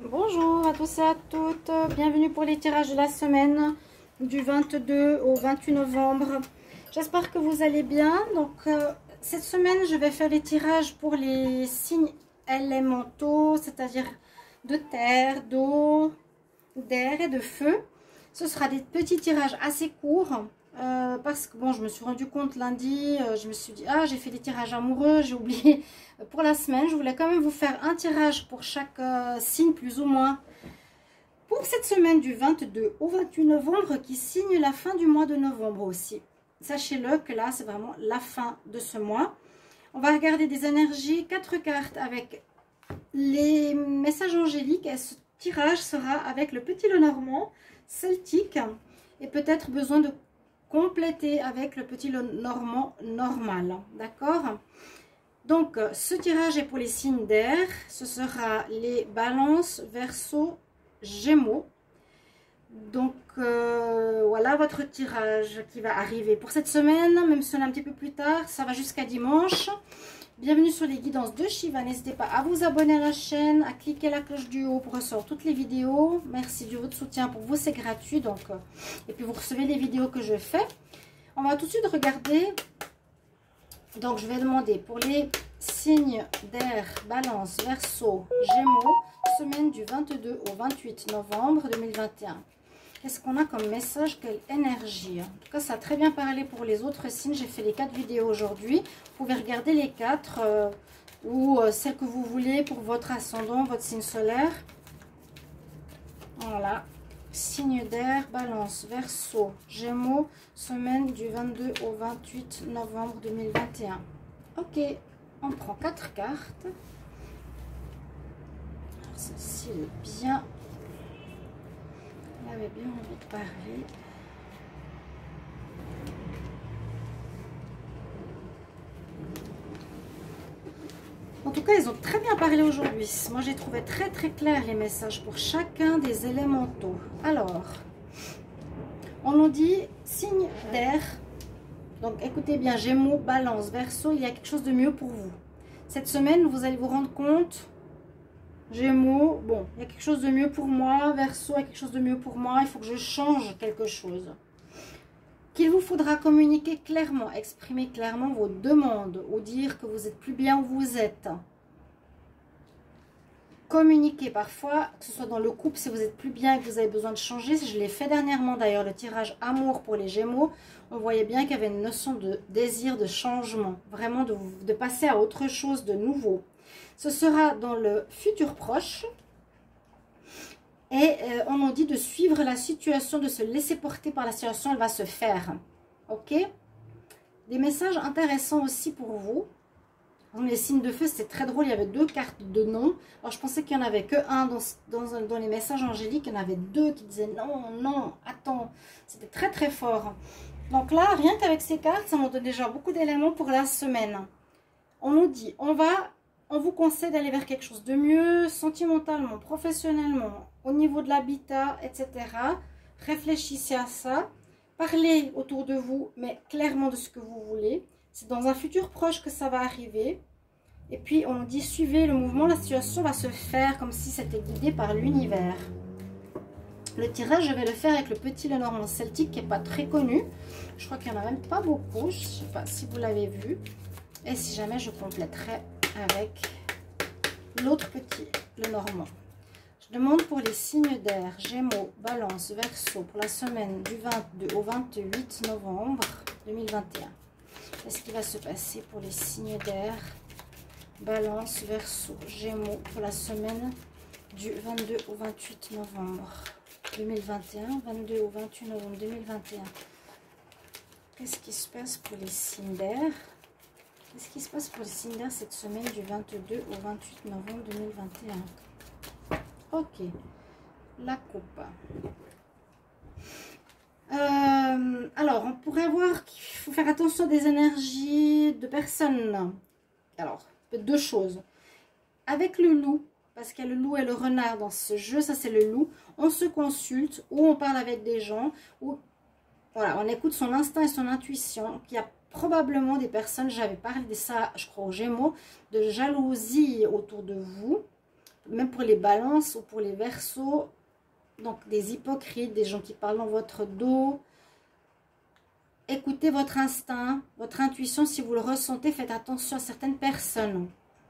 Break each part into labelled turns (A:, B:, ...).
A: Bonjour à tous et à toutes, bienvenue pour les tirages de la semaine du 22 au 28 novembre. J'espère que vous allez bien. Donc cette semaine je vais faire les tirages pour les signes élémentaux, c'est-à-dire de terre, d'eau, d'air et de feu. Ce sera des petits tirages assez courts. Parce que bon, je me suis rendu compte lundi, je me suis dit j'ai fait des tirages amoureux, j'ai oublié pour la semaine. Je voulais quand même vous faire un tirage pour chaque signe plus ou moins pour cette semaine du 22 au 28 novembre qui signe la fin du mois de novembre aussi. Sachez-le que là c'est vraiment la fin de ce mois. On va regarder des énergies, 4 cartes avec les messages angéliques et ce tirage sera avec le petit Lenormand celtique et peut-être besoin de compléter avec le petit Lenormand normal, d'accord? Donc ce tirage est pour les signes d'air, ce sera les balances, verseau, gémeaux. Donc voilà votre tirage qui va arriver pour cette semaine, même si on est un petit peu plus tard, ça va jusqu'à dimanche. Bienvenue sur les guidances de Shiva. N'hésitez pas à vous abonner à la chaîne, à cliquer la cloche du haut pour recevoir toutes les vidéos. Merci de votre soutien. Pour vous, c'est gratuit. Donc, et puis, vous recevez les vidéos que je fais. On va tout de suite regarder. Donc, je vais demander pour les signes d'air, balance, verseau, gémeaux, semaine du 22 au 28 novembre 2021. Qu'est-ce qu'on a comme message? Quelle énergie? En tout cas, ça a très bien parlé pour les autres signes. J'ai fait les 4 vidéos aujourd'hui. Vous pouvez regarder les 4 ou celles que vous voulez pour votre ascendant, votre signe solaire. Voilà. Signe d'air, balance, verseau, gémeaux, semaine du 22 au 28 novembre 2021. Ok, on prend 4 cartes. Celle-ci est bien... J'avais bien envie de parler. En tout cas, ils ont très bien parlé aujourd'hui. Moi, j'ai trouvé très clair les messages pour chacun des élémentaux. Alors, on nous dit signe d'air. Donc, écoutez bien, Gémeaux, Balance, Verseau, il y a quelque chose de mieux pour vous. Cette semaine, vous allez vous rendre compte... Gémeaux, bon, il y a quelque chose de mieux pour moi. Verseau, il y a quelque chose de mieux pour moi. Il faut que je change quelque chose. Qu'il vous faudra communiquer clairement, exprimer clairement vos demandes ou dire que vous n'êtes plus bien où vous êtes. Communiquer parfois, que ce soit dans le couple, si vous n'êtes plus bien et que vous avez besoin de changer. Je l'ai fait dernièrement d'ailleurs, le tirage amour pour les Gémeaux. On voyait bien qu'il y avait une notion de désir de changement. Vraiment de passer à autre chose de nouveau. Ce sera dans le futur proche. Et on nous dit de suivre la situation, de se laisser porter par la situation. Elle va se faire. Ok? Des messages intéressants aussi pour vous. Les signes de feu, c'était très drôle. Il y avait 2 cartes de non. Alors, je pensais qu'il n'y en avait que un dans les messages angéliques. Il y en avait 2 qui disaient non, non, attends. C'était très fort. Donc là, rien qu'avec ces cartes, ça nous donne déjà beaucoup d'éléments pour la semaine. On nous dit, on vous conseille d'aller vers quelque chose de mieux, sentimentalement, professionnellement, au niveau de l'habitat, etc. Réfléchissez à ça. Parlez autour de vous, mais clairement de ce que vous voulez. C'est dans un futur proche que ça va arriver. Et puis, on nous dit, suivez le mouvement, la situation va se faire comme si c'était guidé par l'univers. Le tirage, je vais le faire avec le petit Lenormand celtique qui n'est pas très connu. Je crois qu'il n'y en a même pas beaucoup. Je ne sais pas si vous l'avez vu. Et si jamais, je compléterai avec l'autre petit Lenormand. Je demande pour les signes d'air, Gémeaux, Balance, Verseau, pour la semaine du 22 au 28 novembre 2021. Qu'est-ce qui va se passer pour les signes d'air, Balance, Verseau, Gémeaux, pour la semaine du 22 au 28 novembre 2021, 22 au 28 novembre 2021. Qu'est-ce qui se passe pour les signes d'air? Qu'est-ce qui se passe pour les signes d'air cette semaine du 22 au 28 novembre 2021? Ok, la coupe. Alors, on pourrait voir qu'il faut faire attention des énergies de personnes. Alors, 2 choses. Avec le loup, parce qu'il y a le loup et le renard dans ce jeu, ça c'est le loup, on se consulte ou on parle avec des gens, ou voilà, on écoute son instinct et son intuition. Il y a probablement des personnes, j'avais parlé de ça, je crois, aux Gémeaux, de jalousie autour de vous. même pour les balances ou pour les verseaux. Donc des hypocrites, des gens qui parlent dans votre dos. Écoutez votre instinct, votre intuition. Si vous le ressentez, faites attention à certaines personnes.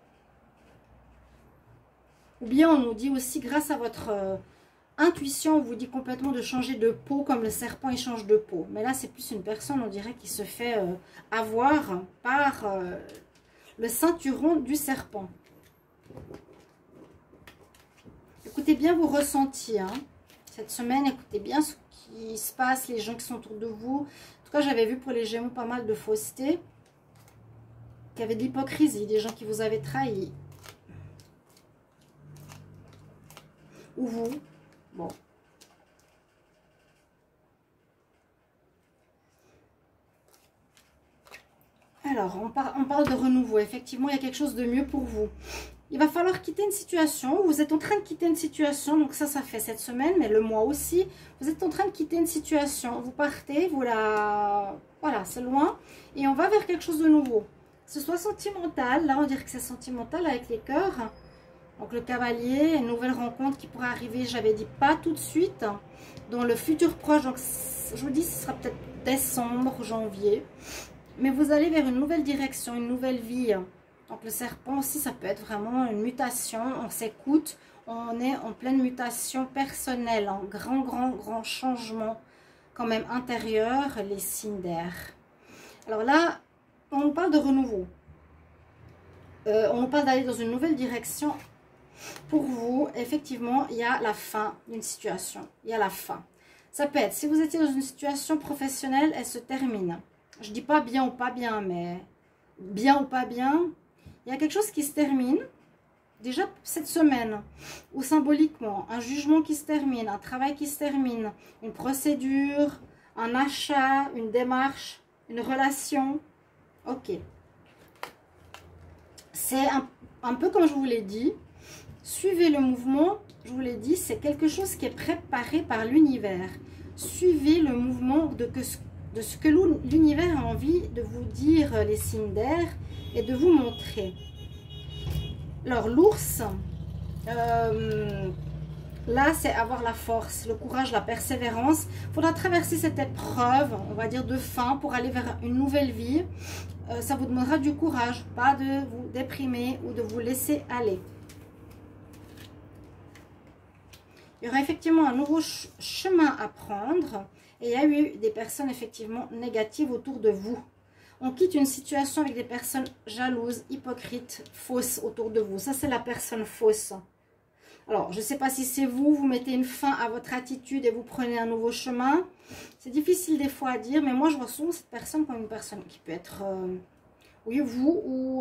A: Ou bien on nous dit aussi, grâce à votre intuition, on vous dit complètement de changer de peau, comme le serpent il change de peau. Mais là, c'est plus une personne, on dirait, qui se fait avoir par le ceinturon du serpent. Écoutez bien vos ressentis. Hein. Cette semaine, écoutez bien ce qui se passe, les gens qui sont autour de vous. En tout cas, j'avais vu pour les Gémeaux pas mal de fausseté. Qu'il y avait de l'hypocrisie, des gens qui vous avaient trahi. Ou vous. Bon. Alors, on parle de renouveau. Effectivement, il y a quelque chose de mieux pour vous. Il va falloir quitter une situation. Vous êtes en train de quitter une situation. Donc ça fait cette semaine, mais le mois aussi. Vous êtes en train de quitter une situation. Vous partez, vous la... Voilà, c'est loin. Et on va vers quelque chose de nouveau. Ce soit sentimental. Là, on dirait que c'est sentimental avec les cœurs. Donc le cavalier, une nouvelle rencontre qui pourrait arriver, j'avais dit pas tout de suite, dans le futur proche, donc je vous dis ce sera peut-être décembre, janvier, mais vous allez vers une nouvelle direction, une nouvelle vie. Donc le serpent aussi, ça peut être vraiment une mutation, on s'écoute, on est en pleine mutation personnelle, en grand changement quand même intérieur, les signes d'air. Alors là, on nous parle de renouveau, on nous parle d'aller dans une nouvelle direction. Pour vous, effectivement, il y a la fin d'une situation. Il y a la fin. Ça peut être, si vous étiez dans une situation professionnelle, elle se termine. Je ne dis pas bien ou pas bien, mais bien ou pas bien. Il y a quelque chose qui se termine, déjà cette semaine, ou symboliquement, un jugement qui se termine, un travail qui se termine, une procédure, un achat, une démarche, une relation. Ok. C'est un peu comme je vous l'ai dit. Suivez le mouvement, je vous l'ai dit, c'est quelque chose qui est préparé par l'univers. Suivez le mouvement de ce que l'univers a envie de vous dire, les signes d'air, et de vous montrer. Alors, l'ours, là, c'est avoir la force, le courage, la persévérance. Il faudra traverser cette épreuve, on va dire, de fin pour aller vers une nouvelle vie. Ça vous demandera du courage, pas de vous déprimer ou de vous laisser aller. Il y aura effectivement un nouveau chemin à prendre et il y a eu des personnes effectivement négatives autour de vous. On quitte une situation avec des personnes jalouses, hypocrites, fausses autour de vous. Ça, c'est la personne fausse. Alors, je ne sais pas si c'est vous, vous mettez une fin à votre attitude et vous prenez un nouveau chemin. C'est difficile des fois à dire, mais moi, je vois souvent cette personne comme une personne qui peut être, oui, vous ou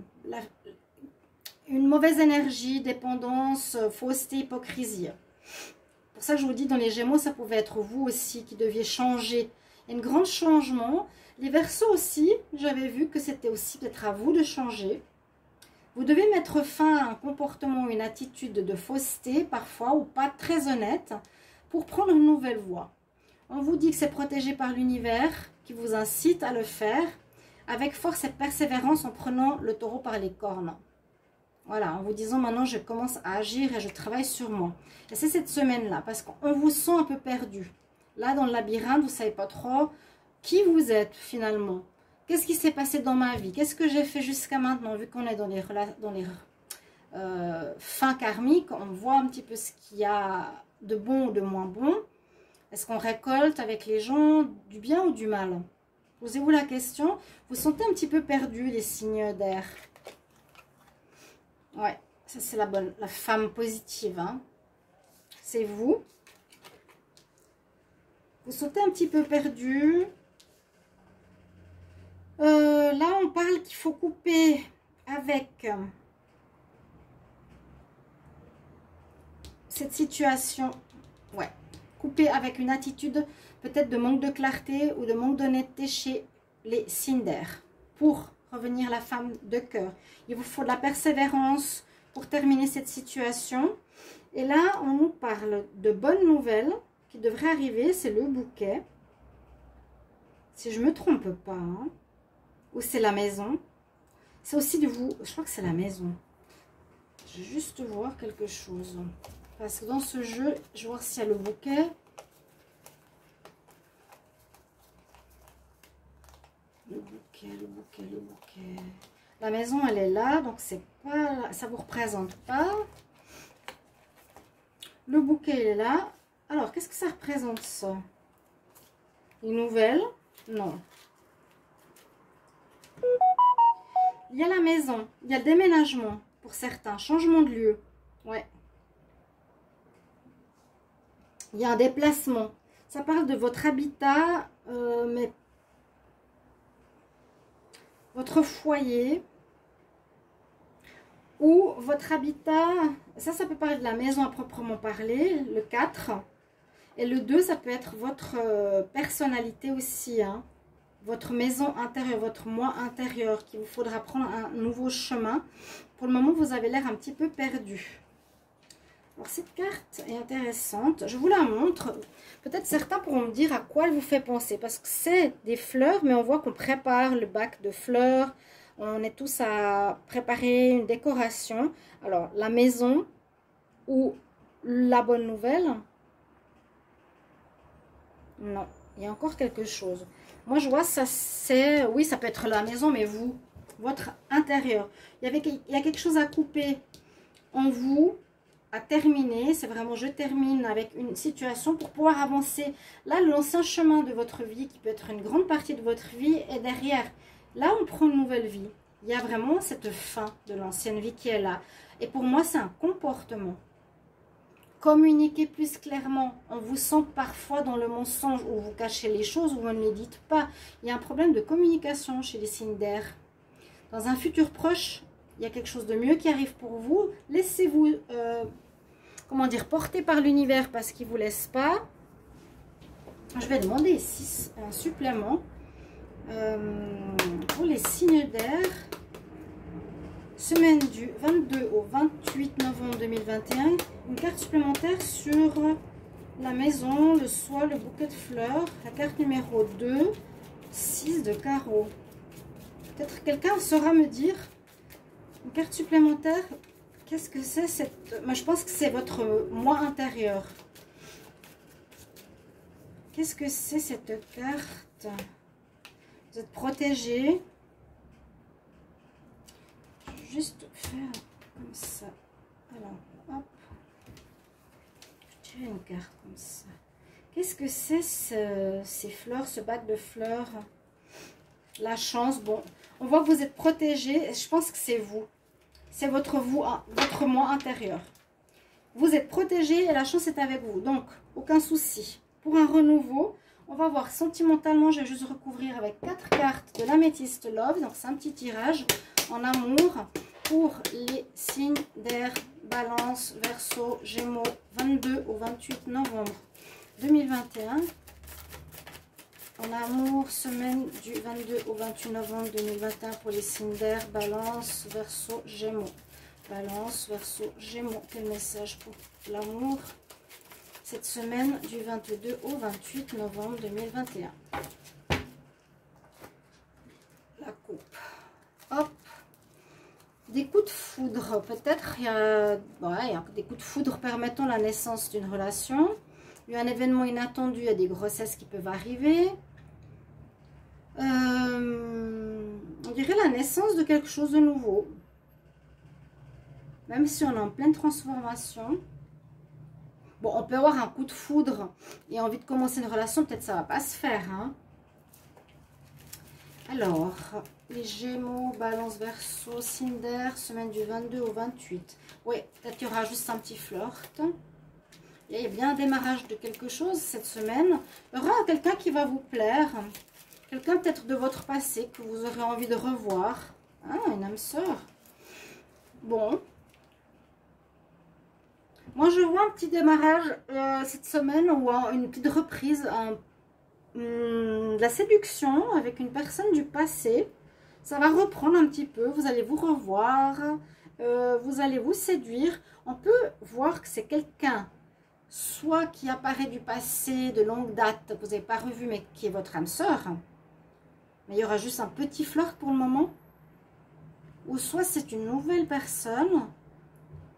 A: une mauvaise énergie, dépendance, fausseté, hypocrisie. Pour ça que je vous dis, dans les Gémeaux, ça pouvait être vous aussi qui deviez changer. Il y a un grand changement. Les Verseaux aussi, j'avais vu que c'était aussi peut-être à vous de changer. Vous devez mettre fin à un comportement, une attitude de fausseté parfois ou pas très honnête pour prendre une nouvelle voie. On vous dit que c'est protégé par l'univers qui vous incite à le faire avec force et persévérance en prenant le taureau par les cornes. Voilà, en vous disant maintenant je commence à agir et je travaille sur moi. Et c'est cette semaine-là, parce qu'on vous sent un peu perdu. Là, dans le labyrinthe, vous ne savez pas trop qui vous êtes finalement. Qu'est-ce qui s'est passé dans ma vie? Qu'est-ce que j'ai fait jusqu'à maintenant? Vu qu'on est dans les fins karmiques, on voit un petit peu ce qu'il y a de bon ou de moins bon. Est-ce qu'on récolte avec les gens du bien ou du mal? Posez-vous la question. Vous sentez un petit peu perdu, les signes d'air. Ouais, ça c'est la femme positive. Hein. C'est vous. Vous sentez un petit peu perdu. Là, on parle qu'il faut couper avec cette situation. Ouais, couper avec une attitude peut-être de manque de clarté ou de manque d'honnêteté chez les signes d'air. Pour revenir la femme de cœur. Il vous faut de la persévérance pour terminer cette situation. Et là, on nous parle de bonnes nouvelles qui devraient arriver. C'est le bouquet. Si je ne me trompe pas. Hein. Ou c'est la maison. C'est aussi de vous. Je crois que c'est la maison. Je vais juste voir quelque chose. Parce que dans ce jeu, je vais voir s'il y a le bouquet. Le bouquet, le bouquet, le bouquet. La maison, elle est là, donc c'est pas, ça vous représente pas. Le bouquet, il est là. Alors, qu'est-ce que ça représente, ça? Une nouvelle? Non. Il y a la maison, il y a le déménagement pour certains, changement de lieu. Ouais. Il y a un déplacement. Ça parle de votre habitat, mais votre foyer ou votre habitat. Ça peut parler de la maison à proprement parler, le 4. Et le 2, ça peut être votre personnalité aussi, hein. Votre maison intérieure, votre moi intérieur, qu'il vous faudra prendre un nouveau chemin. Pour le moment, vous avez l'air un petit peu perdu. Alors, cette carte est intéressante. Je vous la montre. Peut-être certains pourront me dire à quoi elle vous fait penser. Parce que c'est des fleurs, mais on voit qu'on prépare le bac de fleurs. On est tous à préparer une décoration. Alors, la maison ou la bonne nouvelle? Non, il y a encore quelque chose. Moi, je vois ça, c'est... Oui, ça peut être la maison, mais vous, votre intérieur. Il y a quelque chose à couper en vous, à terminer. C'est vraiment, je termine avec une situation pour pouvoir avancer. Là, l'ancien chemin de votre vie, qui peut être une grande partie de votre vie, est derrière. Là, on prend une nouvelle vie. Il y a vraiment cette fin de l'ancienne vie qui est là. Et pour moi, c'est un comportement. Communiquez plus clairement. On vous sent parfois dans le mensonge où vous cachez les choses, où vous ne les dites pas. Il y a un problème de communication chez les signes d'air. Dans un futur proche, il y a quelque chose de mieux qui arrive pour vous. Laissez-vous, comment dire, porter par l'univers parce qu'il ne vous laisse pas. Je vais demander ici un supplément pour les signes d'air. Semaine du 22 au 28 novembre 2021, une carte supplémentaire sur la maison, le soie, le bouquet de fleurs, la carte numéro 2, 6 de carreau. Peut-être quelqu'un saura me dire, une carte supplémentaire, qu'est-ce que c'est cette... Moi, je pense que c'est votre moi intérieur. Qu'est-ce que c'est cette carte? Vous êtes protégé. Juste faire comme ça. Alors, hop. Je tire une carte comme ça. Qu'est-ce que c'est ces fleurs, ce bac de fleurs? La chance. Bon, on voit que vous êtes protégé. Je pense que c'est vous. C'est votre vous, votre moi intérieur. Vous êtes protégé et la chance est avec vous. Donc, aucun souci. Pour un renouveau, on va voir sentimentalement. Je vais juste recouvrir avec 4 cartes de l'améthyste love. Donc, c'est un petit tirage en amour pour les signes d'air, balance, verseau, gémeaux, 22 au 28 novembre 2021. En amour, semaine du 22 au 28 novembre 2021 pour les signes d'air, balance, verseau, gémeaux. Balance, verseau, gémeaux. Quel message pour l'amour cette semaine du 22 au 28 novembre 2021. La coupe. Hop. Des coups de foudre, peut-être il y a des coups de foudre permettant la naissance d'une relation. Il y a un événement inattendu, il y a des grossesses qui peuvent arriver. On dirait la naissance de quelque chose de nouveau. Même si on est en pleine transformation. Bon, on peut avoir un coup de foudre et envie de commencer une relation, peut-être ça ne va pas se faire, hein. Alors, les Gémeaux, Balance, Verseau, signe d'air, semaine du 22 au 28. Oui, peut-être qu'il y aura juste un petit flirt. Il y a bien un démarrage de quelque chose cette semaine. Il y aura quelqu'un qui va vous plaire. Quelqu'un peut-être de votre passé que vous aurez envie de revoir. Ah, une âme sœur. Bon. Moi, je vois un petit démarrage cette semaine ou une petite reprise, de la séduction avec une personne du passé. Ça va reprendre un petit peu, vous allez vous revoir, vous allez vous séduire. On peut voir que c'est quelqu'un soit qui apparaît du passé de longue date, vous n'avez pas revu, mais qui est votre âme sœur. Mais il y aura juste un petit flirt pour le moment. Ou soit c'est une nouvelle personne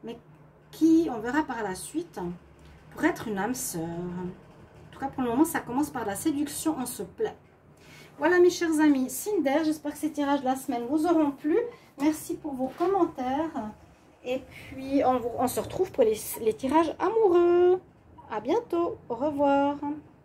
A: qui, on verra par la suite, pourrait être une âme sœur. En tout cas, pour le moment, ça commence par la séduction, on se plaît. Voilà mes chers amis, signe d'air, j'espère que ces tirages de la semaine vous auront plu. Merci pour vos commentaires. Et puis, on se retrouve pour les tirages amoureux. À bientôt, au revoir.